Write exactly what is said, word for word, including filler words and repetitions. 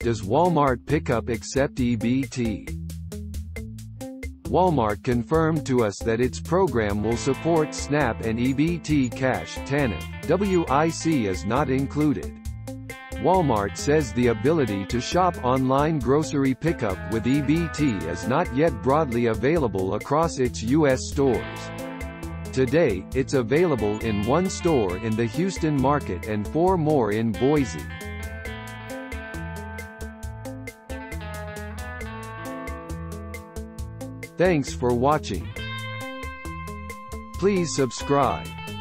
Does Walmart Pickup accept E B T? Walmart confirmed to us that its program will support SNAP and E B T Cash. T A N F, W I C is not included. Walmart says the ability to shop online grocery pickup with E B T is not yet broadly available across its U S stores. Today, it's available in one store in the Houston market and four more in Boise. Thanks for watching. Please subscribe.